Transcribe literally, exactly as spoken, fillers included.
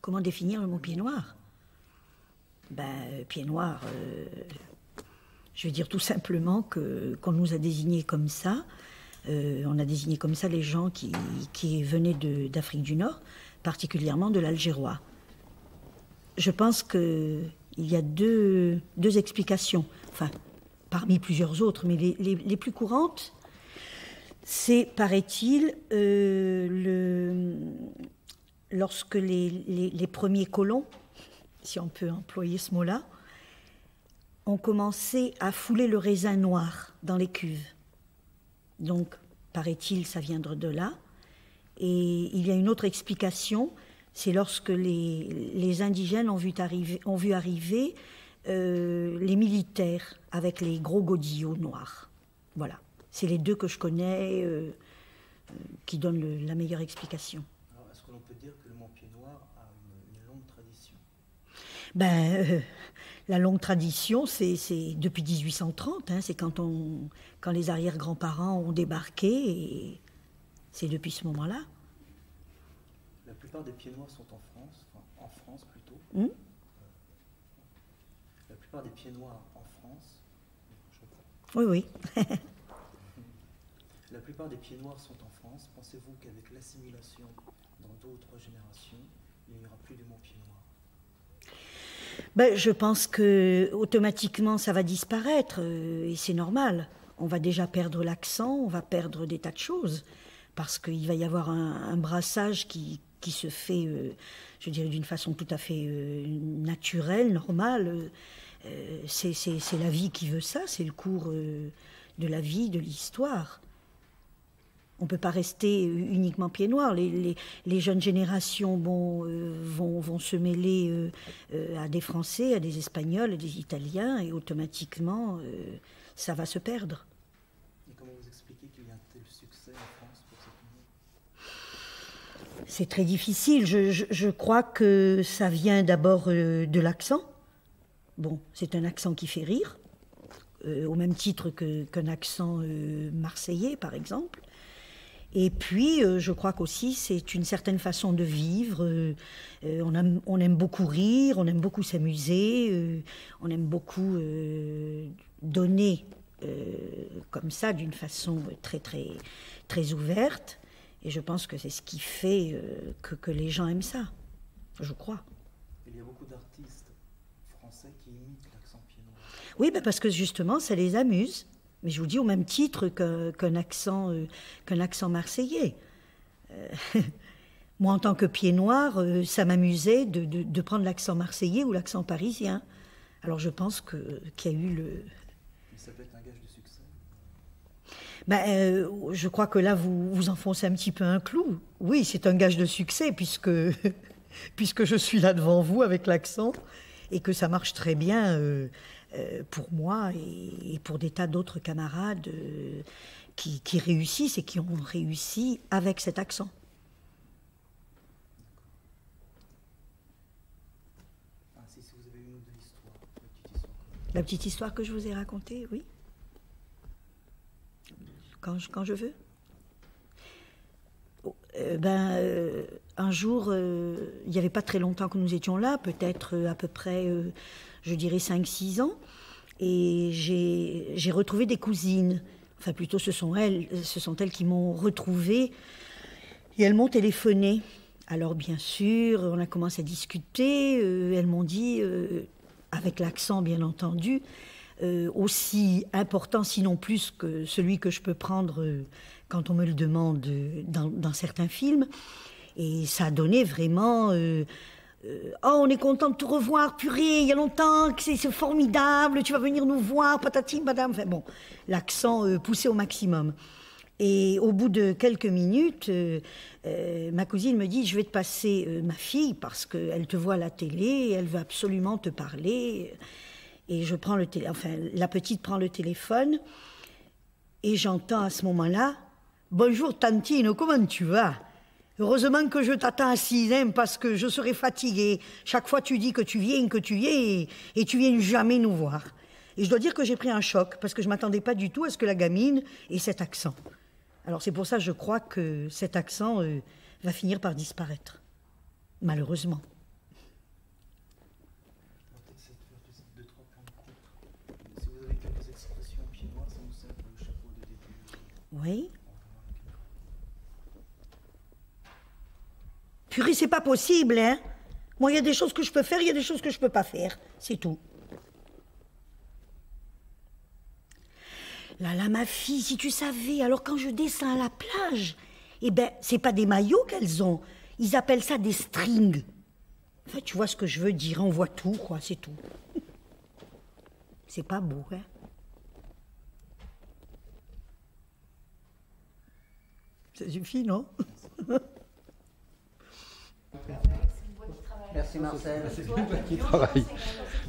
Comment définir le mot pied noir? Ben, pied noir, euh, je veux dire tout simplement que, qu'on nous a désignés comme ça. Euh, on a désigné comme ça les gens qui, qui venaient de, d'Afrique du Nord, particulièrement de l'Algérois. Je pense qu'il y a deux, deux explications, enfin, parmi plusieurs autres, mais les, les, les plus courantes, c'est, paraît-il, euh, le, lorsque les, les, les premiers colons, si on peut employer ce mot-là, ont commencé à fouler le raisin noir dans les cuves. Donc, paraît-il, ça viendra de là. Et il y a une autre explication, c'est lorsque les, les indigènes ont vu arriver, ont vu arriver euh, les militaires avec les gros godillots noirs. Voilà. C'est les deux que je connais euh, euh, qui donnent le, la meilleure explication. Alors, est-ce que l'on peut dire que le mot pied noir a une, une longue tradition? Ben, euh, la longue tradition, c'est, c'est depuis dix-huit cent trente, hein, c'est quand, on, quand les arrière-grands-parents ont débarqué, et c'est depuis ce moment-là. La plupart des pieds noirs sont en France, enfin, en France plutôt. Hum? Euh, la plupart des pieds noirs en France, je reprends. Oui, oui. La plupart des pieds noirs sont en France. Pensez-vous qu'avec l'assimilation dans d'autres générations, il n'y aura plus de mots pieds noirs? Ben, je pense que automatiquement ça va disparaître, euh, et c'est normal. On va déjà perdre l'accent, on va perdre des tas de choses, parce qu'il va y avoir un, un brassage qui, qui se fait, euh, je dirais, d'une façon tout à fait euh, naturelle, normale. Euh, c'est, c'est, c'est la vie qui veut ça, c'est le cours euh, de la vie, de l'histoire. On ne peut pas rester uniquement pieds noirs. Les, les, les jeunes générations bon, euh, vont, vont se mêler euh, euh, à des Français, à des Espagnols, à des Italiens, et automatiquement, euh, ça va se perdre. Et comment vous expliquez qu'il y a un tel succès en France pour cette musique? C'est très difficile. Je, je, je crois que ça vient d'abord euh, de l'accent. Bon, c'est un accent qui fait rire, euh, au même titre que, qu'un accent euh, marseillais, par exemple. Et puis, euh, je crois qu'aussi, c'est une certaine façon de vivre. Euh, euh, on, aime, on aime beaucoup rire, on aime beaucoup s'amuser, euh, on aime beaucoup euh, donner euh, comme ça, d'une façon très, très, très ouverte. Et je pense que c'est ce qui fait euh, que, que les gens aiment ça, je crois. Il y a beaucoup d'artistes français qui imitent l'accent pied noir. Oui, ben parce que justement, ça les amuse. Mais je vous dis au même titre qu'un, qu'un, accent, euh, qu'un accent marseillais. Euh, moi, en tant que pied noir, euh, ça m'amusait de, de, de prendre l'accent marseillais ou l'accent parisien. Alors je pense que, qu'il y a eu le... Mais ça peut être un gage de succès? Ben, euh, je crois que là, vous, vous enfoncez un petit peu un clou. Oui, c'est un gage de succès, puisque, puisque je suis là devant vous avec l'accent, et que ça marche très bien... Euh, Euh, pour moi et, et pour des tas d'autres camarades euh, qui, qui réussissent et qui ont réussi avec cet accent. Ah, si, si vous avez une autre histoire, une petite histoire. La petite histoire que je vous ai racontée, oui. Quand je, quand je veux. Oh, euh, ben, euh, un jour, euh, il n'y avait pas très longtemps que nous étions là, peut-être euh, à peu près, euh, je dirais cinq six ans, et j'ai, j'ai retrouvé des cousines. Enfin, plutôt, ce sont elles, ce sont elles qui m'ont retrouvée, et elles m'ont téléphoné. Alors, bien sûr, on a commencé à discuter, euh, elles m'ont dit, euh, avec l'accent, bien entendu, euh, aussi important, sinon plus que celui que je peux prendre euh, quand on me le demande euh, dans, dans certains films. Et ça a donné vraiment... Euh, euh, oh, on est content de te revoir, purée, il y a longtemps, que c'est, c'est formidable, tu vas venir nous voir, patati, madame. Enfin bon, l'accent euh, poussé au maximum. Et au bout de quelques minutes, euh, euh, ma cousine me dit, je vais te passer euh, ma fille parce qu'elle te voit à la télé, elle veut absolument te parler. Et je prends le télé, enfin, la petite prend le téléphone et j'entends à ce moment-là, bonjour Tantine, comment tu vas? Heureusement que je t'attends assise, hein, parce que je serai fatiguée. Chaque fois tu dis que tu viens, que tu viens, et, et tu viens jamais nous voir. Et je dois dire que j'ai pris un choc, parce que je m'attendais pas du tout à ce que la gamine ait cet accent. Alors c'est pour ça que je crois que cet accent euh, va finir par disparaître, malheureusement. Oui. Purée, c'est pas possible, hein. Moi, il y a des choses que je peux faire, il y a des choses que je peux pas faire. C'est tout. Là, là, ma fille, si tu savais, alors quand je descends à la plage, eh ben, c'est pas des maillots qu'elles ont. Ils appellent ça des strings. Enfin, tu vois ce que je veux dire, on voit tout, quoi, c'est tout. C'est pas beau, hein. Ça suffit, non? Merci Marcel. C'est bien qui travaille.